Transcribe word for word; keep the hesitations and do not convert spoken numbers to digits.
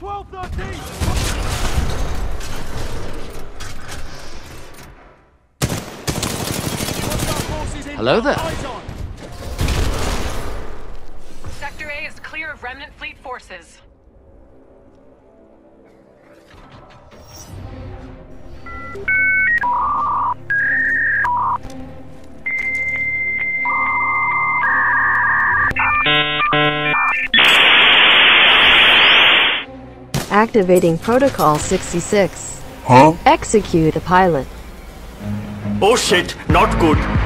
twelve thirteen! Hello there. Sector A is clear of remnant fleet forces. Activating Protocol sixty-six. Huh? Execute the pilot. Oh shit, not good.